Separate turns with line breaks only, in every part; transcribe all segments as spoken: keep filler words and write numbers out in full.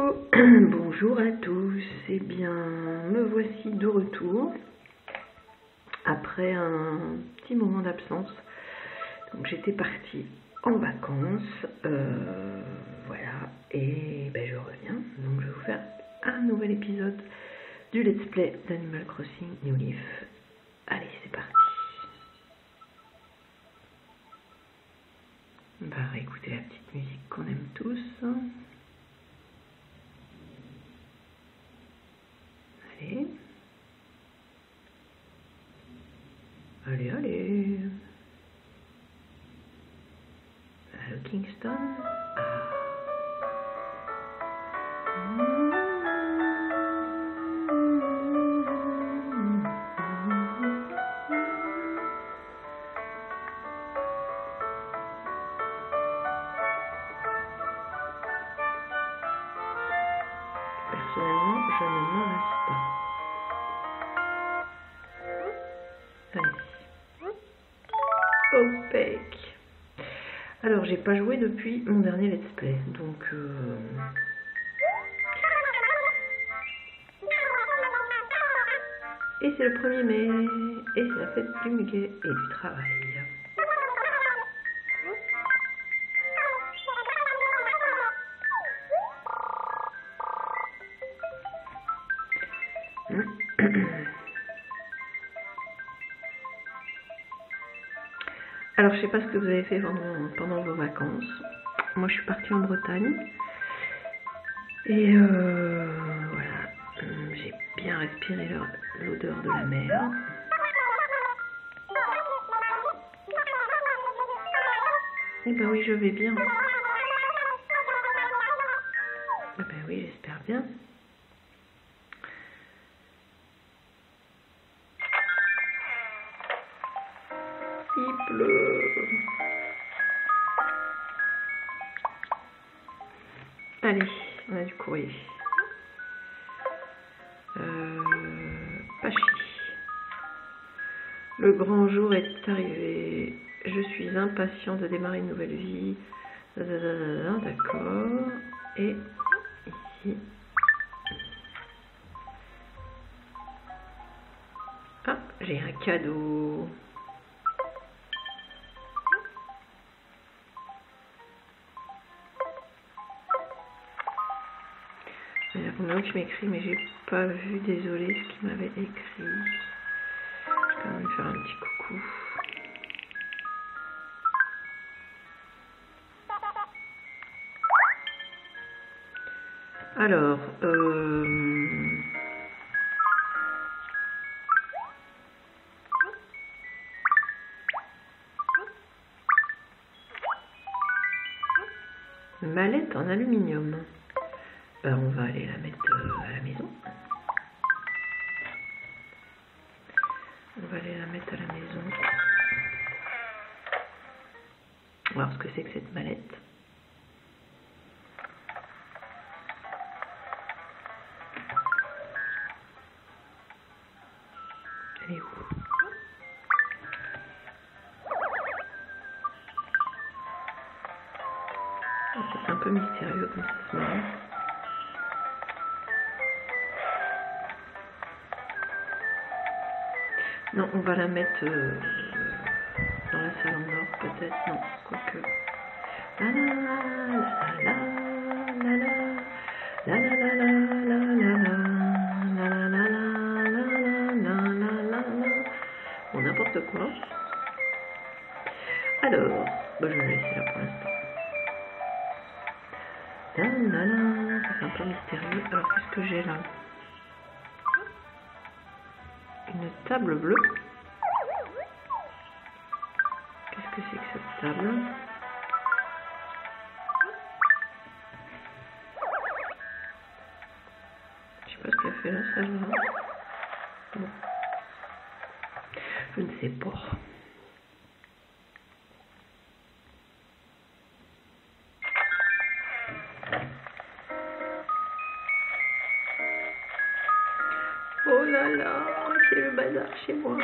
Hello, bonjour à tous, eh bien me voici de retour après un petit moment d'absence. Donc j'étais partie en vacances, euh, voilà, et ben je reviens, donc je vais vous faire un nouvel épisode du let's play d'Animal Crossing New Leaf. Allez, c'est parti. On va réécouter la petite musique qu'on aime tous. Allez. Allez, allez. Allô, Kingston. Ah. Personnellement, je ne m'en lasse pas. Allez. Opaque. Alors, j'ai pas joué depuis mon dernier let's play, donc... Euh... Et c'est le premier mai, et c'est la fête du muguet et du travail. Alors, je sais pas ce que vous avez fait pendant, pendant vos vacances. Moi, je suis partie en Bretagne. Et euh, voilà, j'ai bien respiré l'odeur de la mer. Eh ben oui, je vais bien. Eh ben oui, j'espère bien. Il pleut. Allez, on a du courrier. Euh, Pachi. Le grand jour est arrivé. Je suis impatient de démarrer une nouvelle vie. D'accord. Et ici. Ah, j'ai un cadeau. Il y a combien que je m'écris, mais j'ai pas vu, désolé, ce qu'il m'avait écrit. Je vais quand même faire un petit coucou. Alors, euh... mallette en aluminium. Ben, on va aller la mettre euh, à la maison. On va aller la mettre à la maison. On va voir ce que c'est que cette mallette. Elle est où? C'est un peu mystérieux comme ça se met. Non, on va la mettre euh, dans la salle en or, peut-être. Non, quoique. La la la la la la la la la la la la la la. Bon, n'importe quoi. Alors, bah, je vais la laisser là pour l'instant. La la la, ça fait un peu mystérieux. Alors, qu'est-ce que j'ai là? Une table bleue. Qu'est-ce que c'est que cette table? Je sais pas ce qu'elle fait là, celle-là. Bon. Je ne sais pas. Oh là là, c'est le bazar chez moi.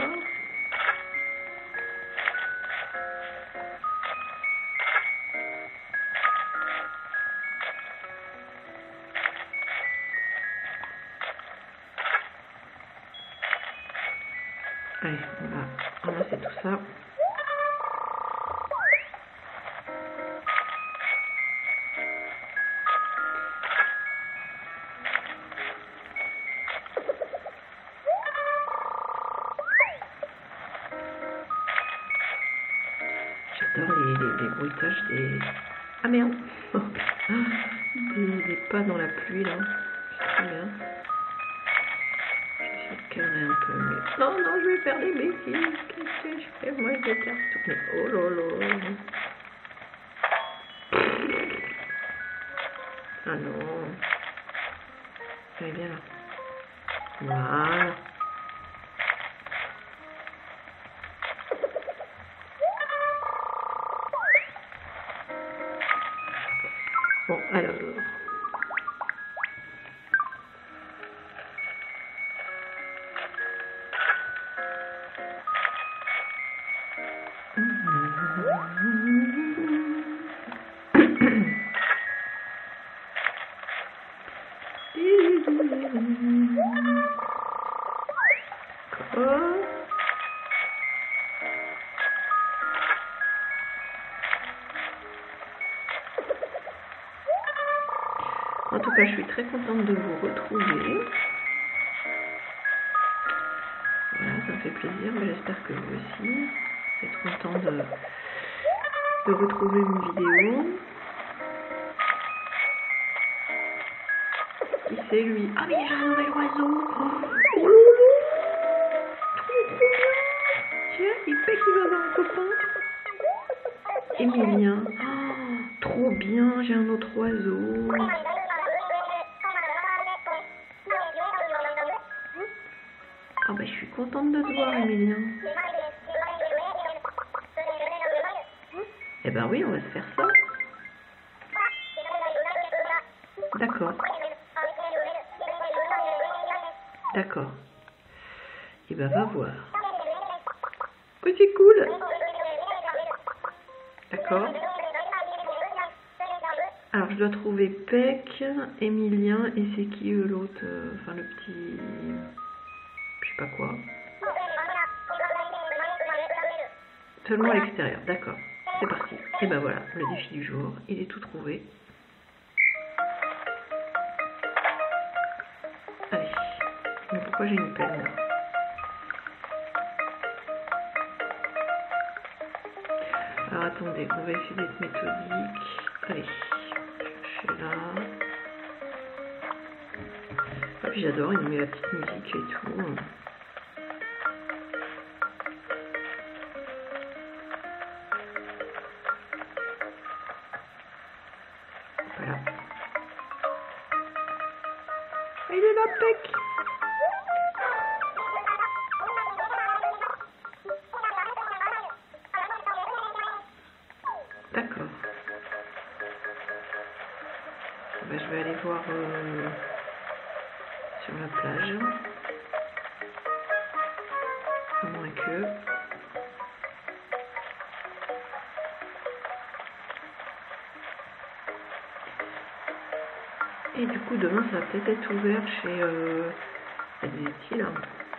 Allez, on va ramasser tout ça. J'adore les, les, les bruitages des... Ah merde des, des pas dans la pluie là. C'est très bien. Un peu, mais... Non, non, je vais faire des bêtises. Qu'est-ce que je fais? Moi, je déteste tout. Mais oh là là. Ah non. Allez, bien là. Voilà. Bon, alors... En tout cas, je suis très contente de vous retrouver. Voilà, ça me fait plaisir, mais j'espère que vous aussi. Vous êtes contents de, de retrouver une vidéo. Qui c'est lui? Ah mais j'ai un nouvel oiseau. Oh là là. Trop trop bien. Tiens, il fait qu'il va avoir un copain. Emilien. Oh, trop bien, j'ai un autre oiseau. Ah bah je suis contente de te voir, Emilien. Eh ben oui, on va se faire ça. D'accord. D'accord. Eh ben va voir. Oui, c'est cool. D'accord. Alors je dois trouver Peck, Emilien et c'est qui eux l'autre, euh, enfin le petit... Je sais pas quoi. Seulement à l'extérieur, d'accord. C'est parti. Et ben voilà, le défi du jour, il est tout trouvé. Allez. Mais pourquoi j'ai une pelle là? Alors attendez, on va essayer d'être méthodique. Allez, chercher là. Ah puis j'adore, il nous met la petite musique et tout. Voilà. Il est là, Peck. D'accord. Ben, je vais aller voir euh, sur la plage. À moins que... Et du coup, demain, ça va peut-être être ouvert chez euh, Aditi, là.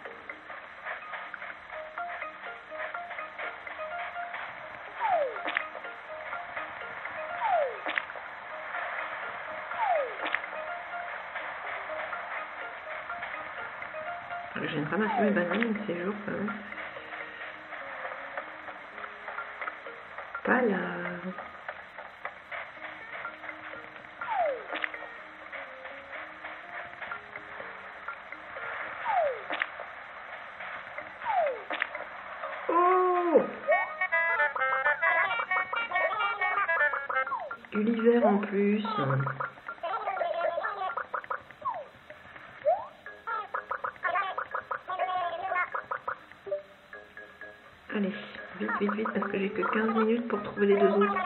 Je viens de ramasser mes bananes ces jours, quand même. Pas là. Oh! L'hiver en plus. Allez, vite, vite, vite, parce que j'ai que quinze minutes pour trouver les deux autres.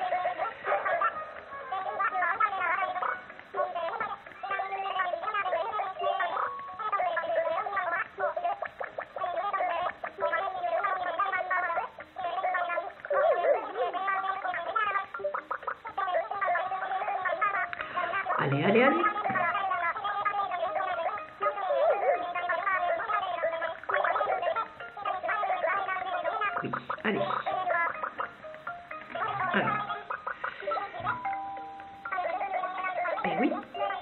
Allez, allez, allez. Allez. Alors. Eh oui.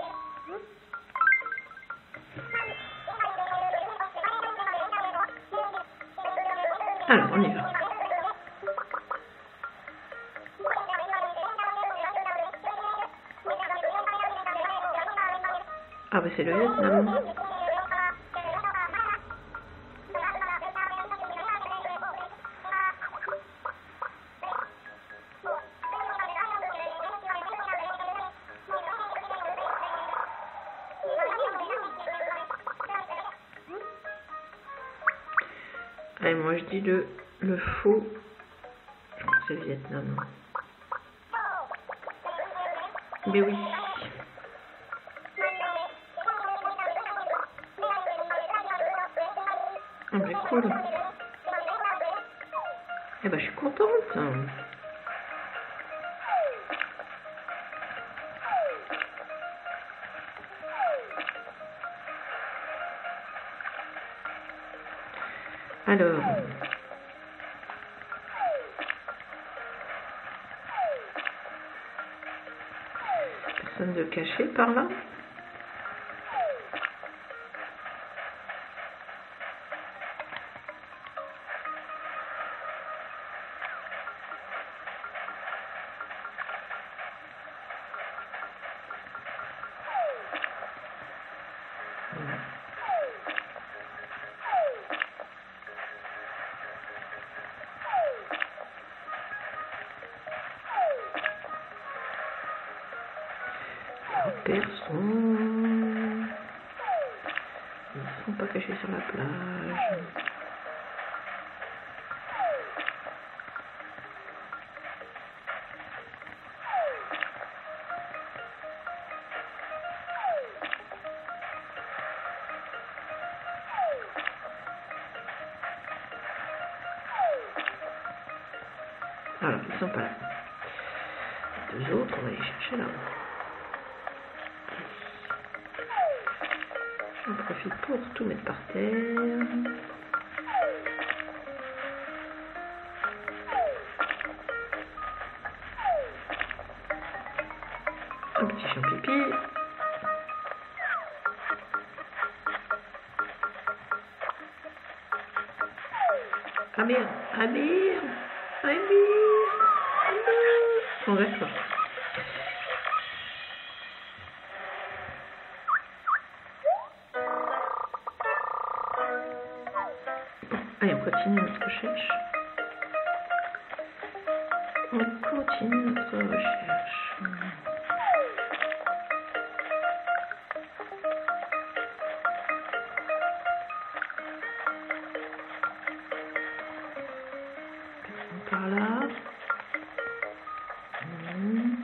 Alors, on y va. Ah bah c'est le Vietnam. Allez, moi je dis le, le faux. Je crois que c'est le Vietnam. Mais oui. Ah bah cool. Eh bah je suis contente. Alors. Personne de caché par là. Personne. Ils ne sont pas cachés sur la plage. Alors, ils sont pas là. Les deux autres, on va les chercher là-haut. J'en profite pour tout mettre par terre. Un petit champ pipi. Amir, Amir, Amir, Amir. Bon, d'accord. Allez, on continue notre recherche. On continue notre recherche. Personne par là. Mmh.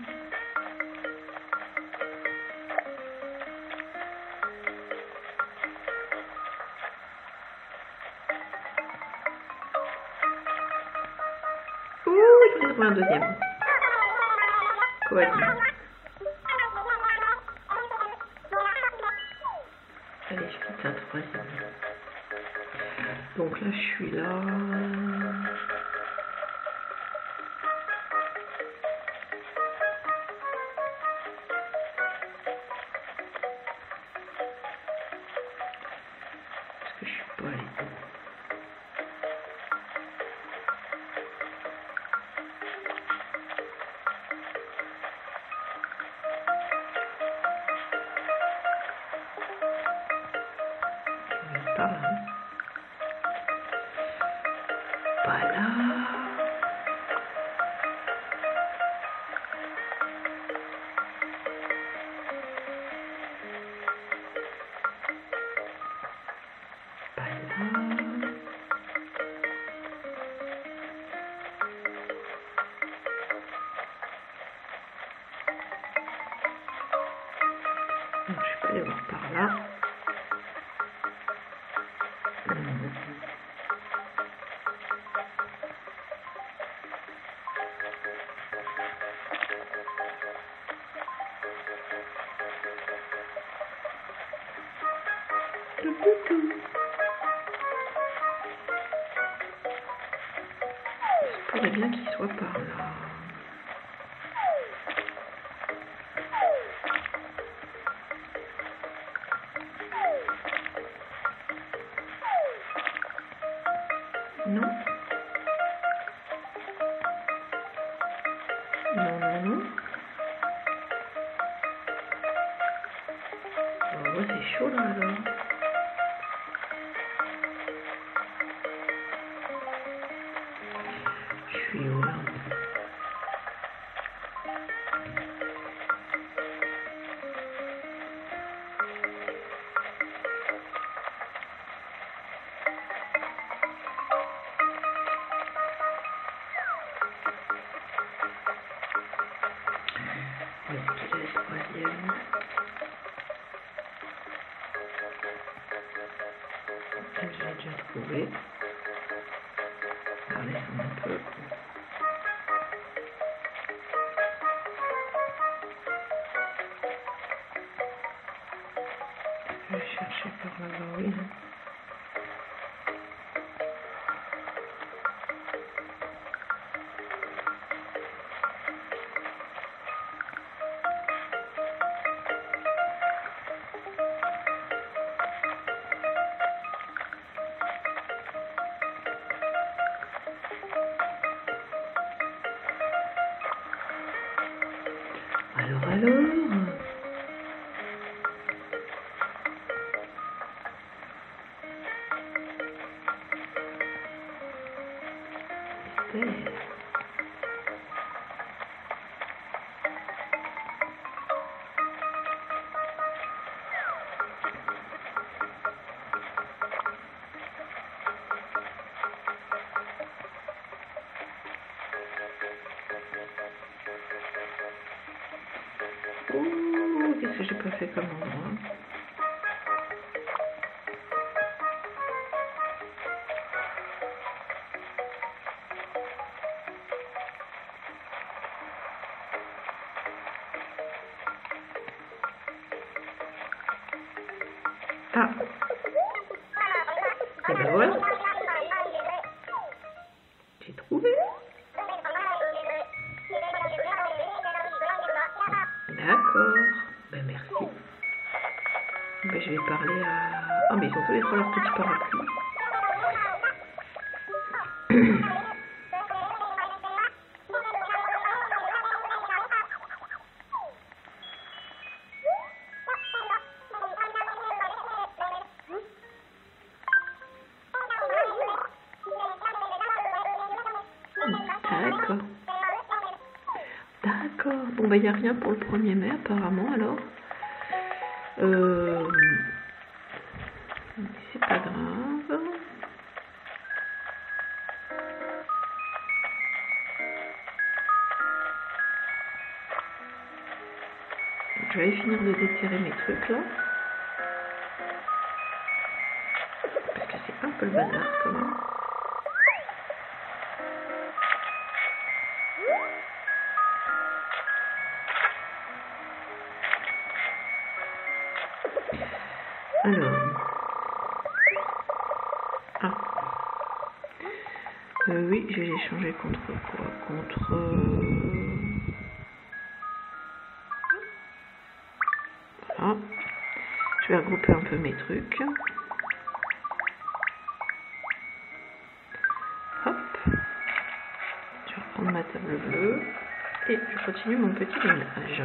Ouh, j'en ai trouvé un deuxième. Coadim. Allez, je quitte un troisième. Donc là, je suis là. Est-ce que je suis pas allée où? Pas là. Pas là. Pas là. Donc, je suis pas allée voir par là. Mmh. Tout, tout, tout. faudrait bien qu'il soit par là. Non. Non, non, non. Oh, c'est chaud là alors. Je suis où là? Où est-ce qu'il est le troisième? Je l'ai déjà trouvé. Alors laissons un peu. Je vais chercher par là-bas, oui. Alors, alors Mystère. Oh, qu'est-ce que j'ai pas fait comme endroit? Ah, et ben voilà, j'ai trouvé. D'accord, ben merci. Ben, je vais parler à... Ah, mais ils ont tous les trois leurs petits parapluies. D'accord. D'accord. Bon, ben, il n'y a rien pour le premier mai, apparemment, alors. Euh... C'est pas grave. Je vais aller finir de déterrer mes trucs, là. Parce que c'est un peu le bazar, quand même. Alors... Ah. Euh, oui, je vais les changer contre quoi? Contre... Euh... Voilà. Je vais regrouper un peu mes trucs. Hop. Je vais reprendre ma table bleue. Et je continue mon petit ménage.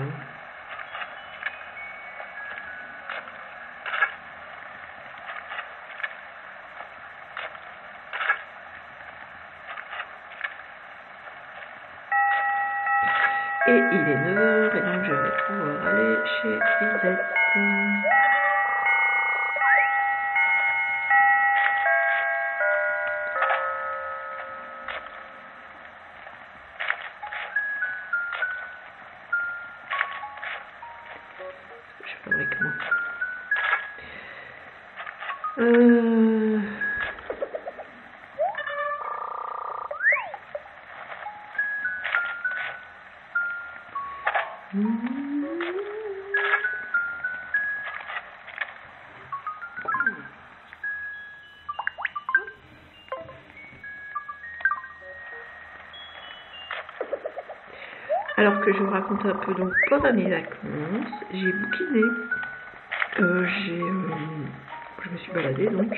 Et il est neuf heures et donc je vais pouvoir aller chez Lisette. Je fabrique moi. Euh... Alors que je vous raconte un peu donc pendant mes vacances, j'ai bouquiné, euh, j'ai, euh, je me suis baladée donc,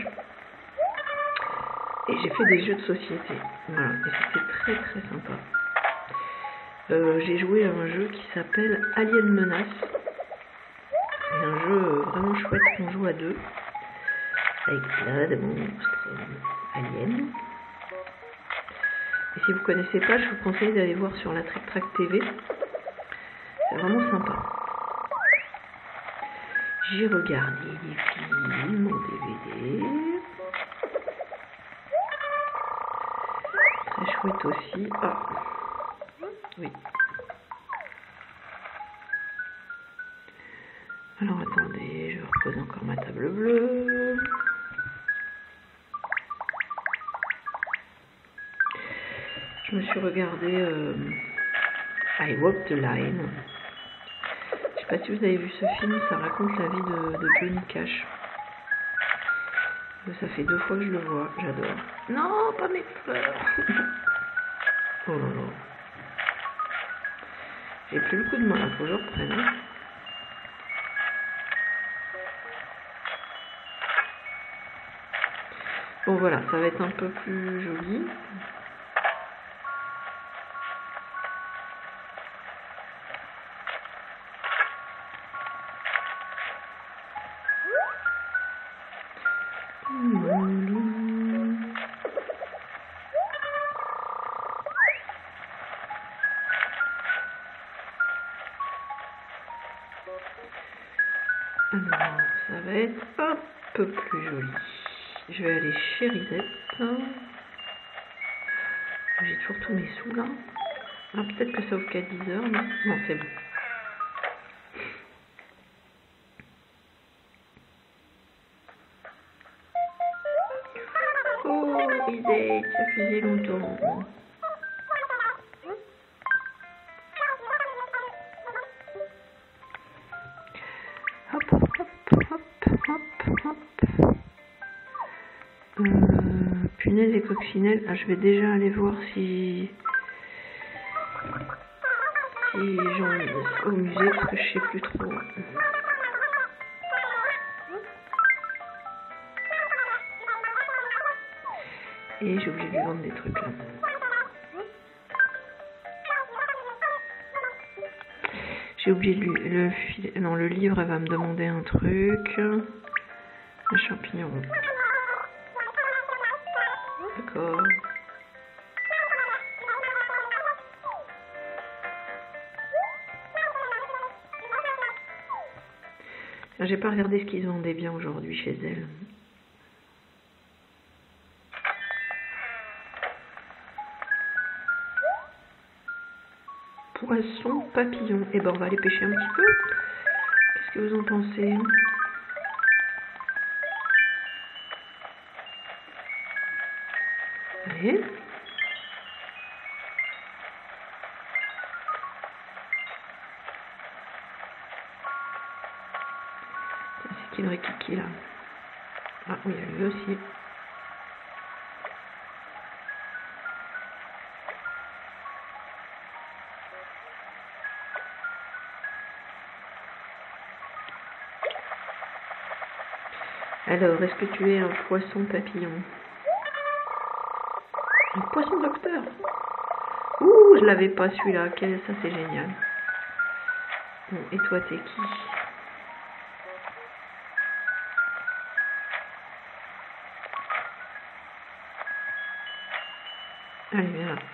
et j'ai fait des jeux de société, voilà, et c'était très très sympa. Euh, j'ai joué à un jeu qui s'appelle Alien Menace, c'est un jeu vraiment chouette qu'on joue à deux, avec plein de monstres euh, aliens. Et si vous ne connaissez pas, je vous conseille d'aller voir sur la Trick Track T V. C'est vraiment sympa. J'ai regardé des films en D V D. Très chouette aussi. Ah, oui. Alors attendez, je repose encore ma table bleue. Je me suis regardé euh, I Walk the Line. Je sais pas si vous avez vu ce film, ça raconte la vie de, de Johnny Cash. Ça fait deux fois que je le vois, j'adore. Non, pas mes fleurs. Oh là là. J'ai plus le coup de main, il faut que je reprenne. Hein. Bon voilà, ça va être un peu plus joli. Alors, ça va être un peu plus joli. Je vais aller chez Risette. J'ai toujours tous mes sous là. Ah, peut-être que ça ouvre qu'à dix heures, non? Non, c'est bon. Oh, Risette, ça faisait longtemps. Hop, hop, hop, hop, hop. Euh, punaise et coccinelle. Ah, je vais déjà aller voir si si j'en ai au musée parce que je sais plus trop. Et j'ai oublié de lui vendre des trucs là. J'ai oublié de lui le fil. Non, le livre, elle va me demander un truc. Un champignon. D'accord. J'ai pas regardé ce qu'ils vendaient bien aujourd'hui chez elle. Poisson papillon. Et ben on va aller pêcher un petit peu. Qu'est-ce que vous en pensez? Allez. C'est qui le rikiki là? Ah oui, il y a lui aussi. Alors, est-ce que tu es un poisson papillon? Un poisson docteur? Ouh, je l'avais pas celui-là. Ça, c'est génial. Bon, et toi, t'es qui? Allez, viens là.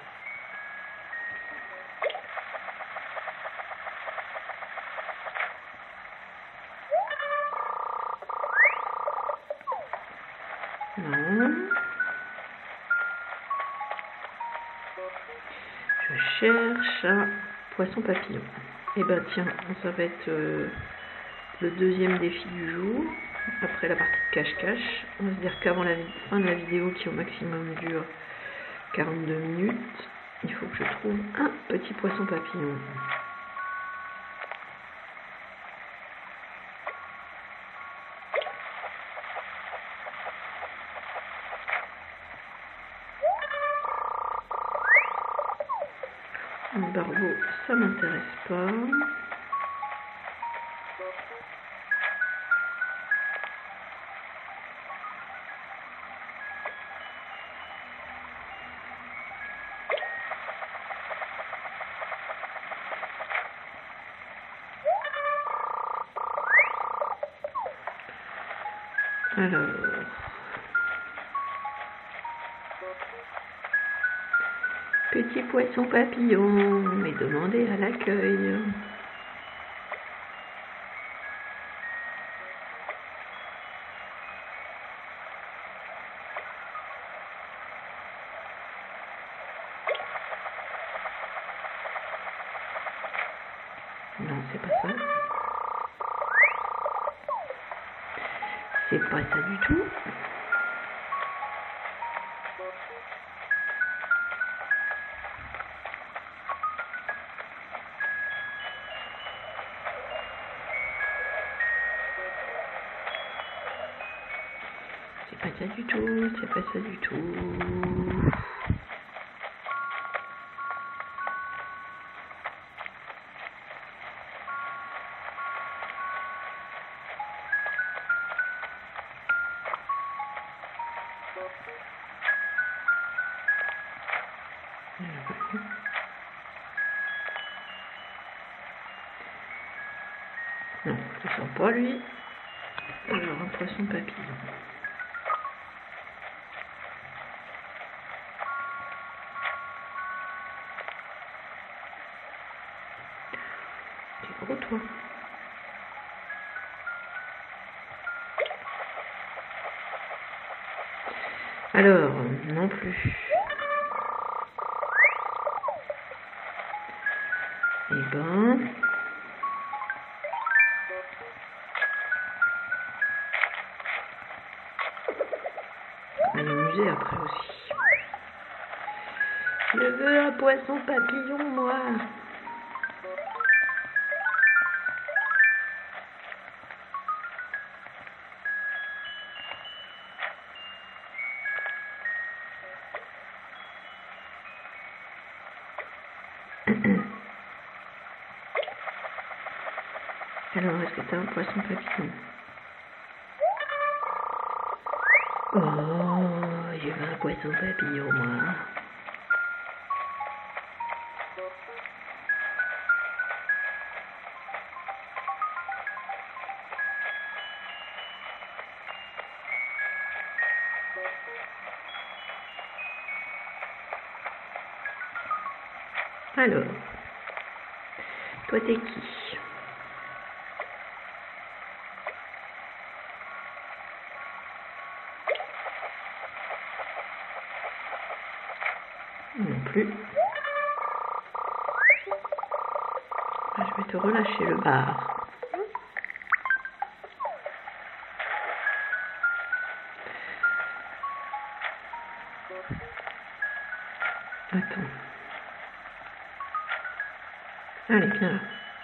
Non. Je cherche un poisson papillon. Et ben tiens, ça va être euh, le deuxième défi du jour. Après la partie de cache-cache. On va se dire qu'avant la fin de la vidéo, qui au maximum dure quarante-deux minutes, il faut que je trouve un petit poisson papillon. barbeau, ça m'intéresse pas. Alors, petit poisson papillon, mais demandez à l'accueil. Non, c'est pas ça. C'est pas ça du tout. C'est pas ça du tout, c'est pas ça du tout. Non, je ne sens pas lui. Alors un poisson papillon. T'es gros toi. Alors, non plus. Eh ben... On va aller au musée après aussi. Je veux un poisson papillon, moi. Alors, est-ce que t'as un poisson papillon? Oh, je veux un poisson papillon, moi. Alors, toi t'es qui? Non plus. Ah, je vais te relâcher le bar. Attends. Allez, viens là.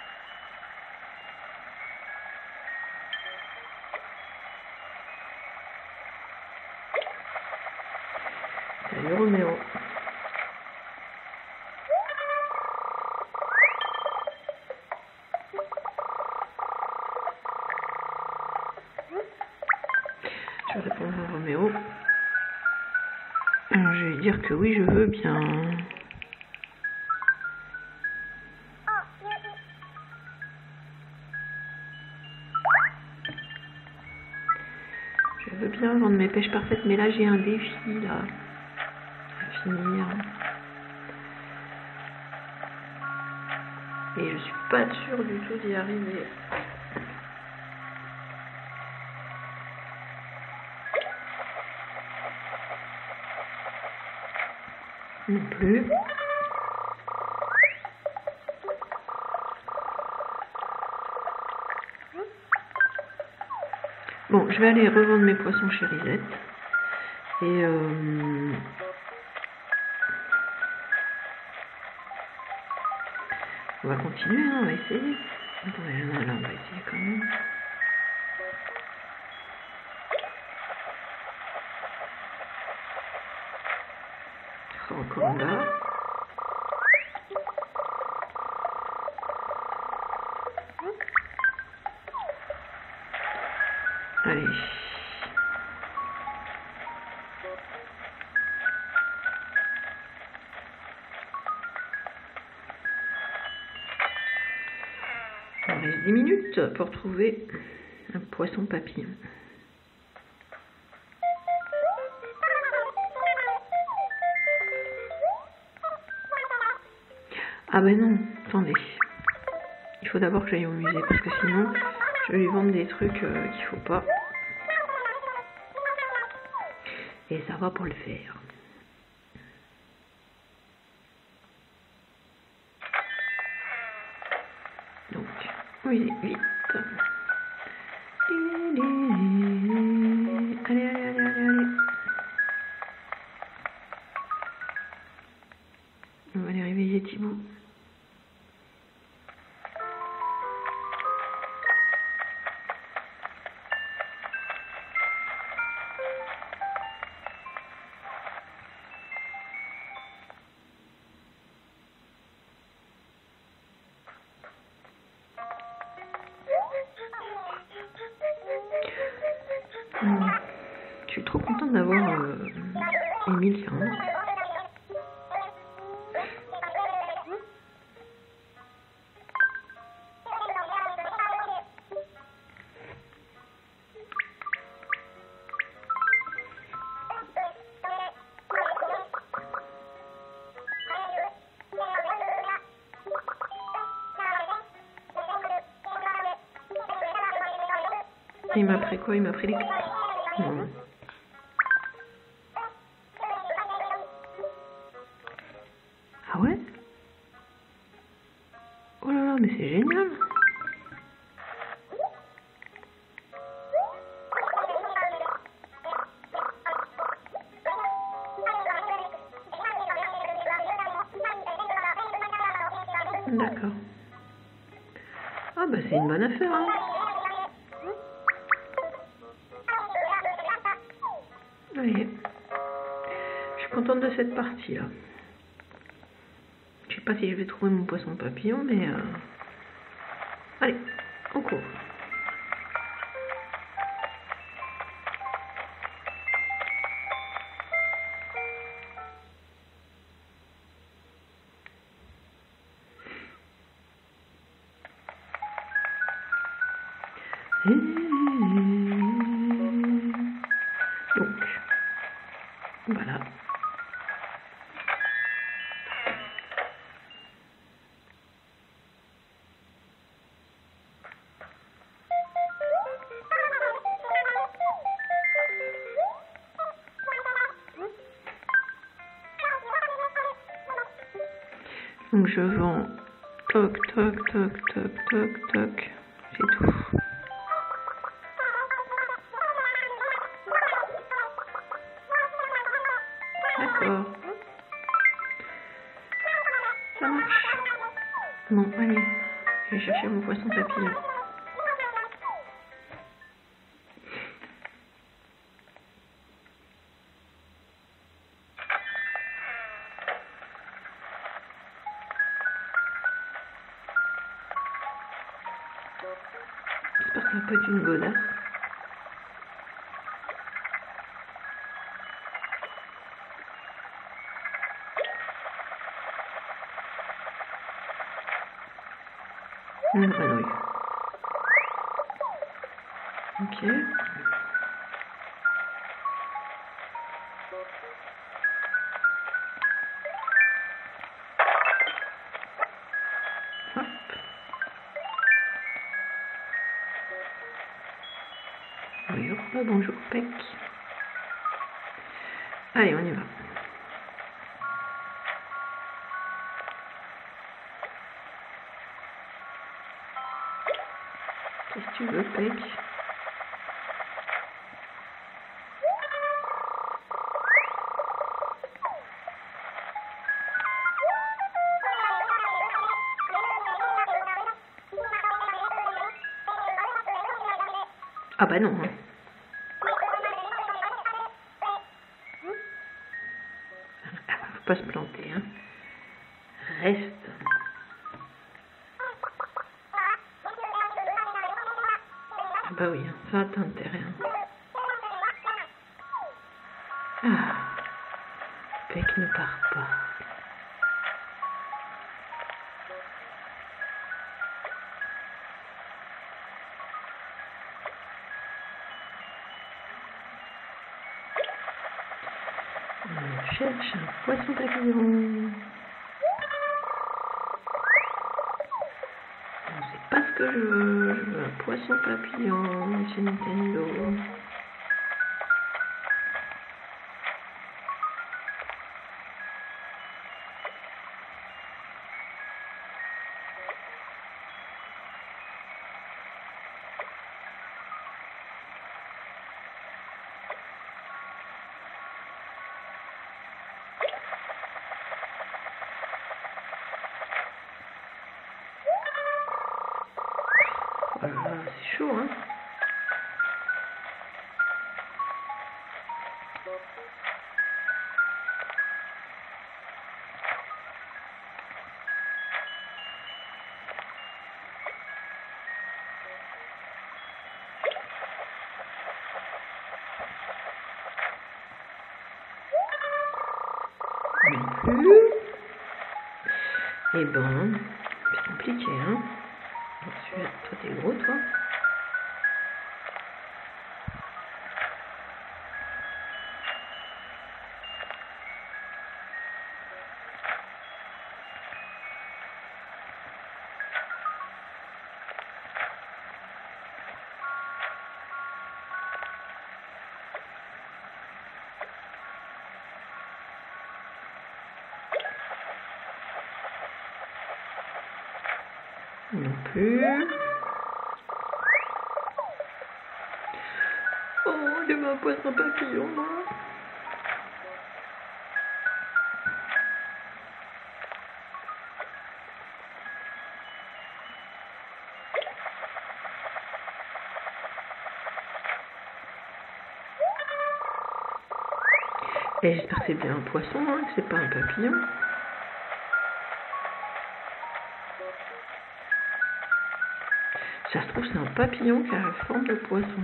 Salut Roméo. Je vais répondre à Roméo. Alors je vais lui dire que oui, je veux bien. Je veux bien vendre mes pêches parfaites, mais là j'ai un défi là à finir. Et je suis pas sûre du tout d'y arriver. Non plus. Bon, je vais aller revendre mes poissons chez Risette. Et euh, on va continuer, hein, on va essayer. Attendez, là, là, on va essayer quand même. Encore là. Allez. Il reste dix minutes pour trouver un poisson papillon. Ah ben non, attendez. Il faut d'abord que j'aille au musée parce que sinon je vais lui vendre des trucs euh, qu'il faut pas. Et ça va pour le faire. Donc, oui, vite. Allez, allez, allez, allez, allez. On va aller réveiller Thibaut. Hum, je suis trop contente d'avoir euh, Emile. Hein. Il m'a pris quoi? Il m'a pris les... Non. Ah ouais? Oh là là, mais c'est génial! D'accord. Ah bah c'est une bonne affaire, hein. Allez. Je suis contente de cette partie là. Je sais pas si je vais trouver mon poisson papillon, mais euh... allez, on court. Donc, voilà. Donc je vends toc toc toc toc toc toc, c'est tout. D'accord. Ça marche. Bon, allez, je vais chercher mon poisson papillon. J'espère que ça peut être une godasse. Une grenouille. Ok. Hop. Oui, hop, bonjour, Pec. Allez, on y va. Qu'est-ce que tu veux, Pec? Ah bah non. Hein. Faut pas se planter. Hein. Reste. bah oui, ça atteint le terrain. Ah, Bec ne part pas. On cherche un poisson papillon. C'est pas ce que je veux. Je veux un poisson papillon, Monsieur Nintendo. Voilà, c'est chaud, hein. Non plus. Et ben, c'est compliqué, hein. Celui-là, toi t'es gros, toi. Non plus. Oh, il y avait un poisson papillon, là. Et j'espère que c'est bien un poisson, hein, que c'est pas un papillon. Ça se trouve, c'est un papillon qui a la forme de poisson.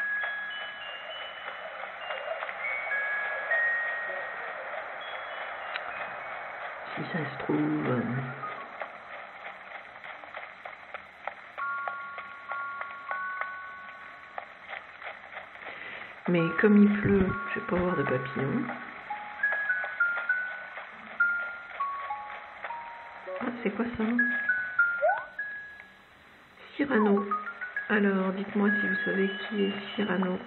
Si ça se trouve... Mais comme il pleut, je vais pas voir de papillon. Ah, c'est quoi ça? Cyrano. Alors, dites-moi si vous savez qui est Cyrano.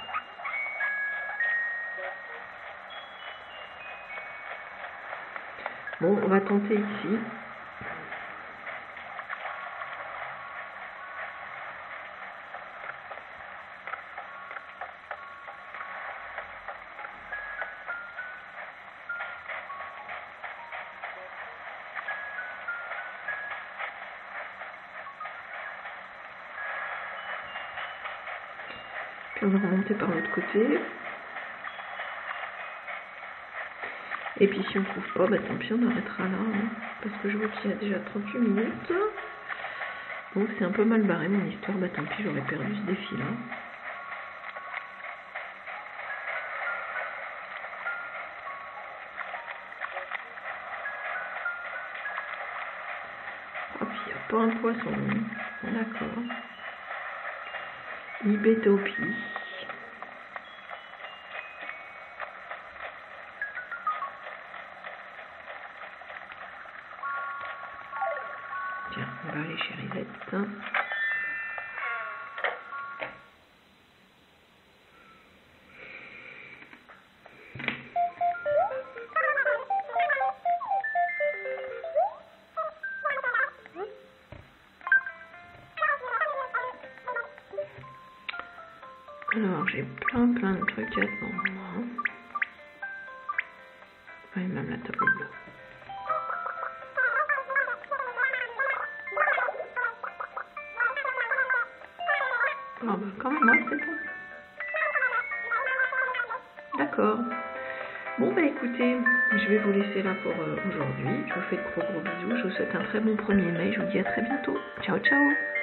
Bon, on va tenter ici. Puis on va remonter par l'autre côté. Et puis si on ne trouve pas, bah tant pis, on arrêtera là. Hein, parce que je vois qu'il y a déjà trente-huit minutes. Donc c'est un peu mal barré mon histoire. Bah tant pis, j'aurais perdu ce défi là. Ah puis il n'y a pas un poisson. D'accord. Ibétopie. Tiens, on va aller chez Rivette. Alors, j'ai plein plein de trucs à attendre. Oui, même la table bleue. Ah bah quand même, ouais, c'est bon. D'accord. Bon bah écoutez, je vais vous laisser là pour euh, aujourd'hui. Je vous fais de gros gros bisous. Je vous souhaite un très bon premier mai. Je vous dis à très bientôt. Ciao ciao.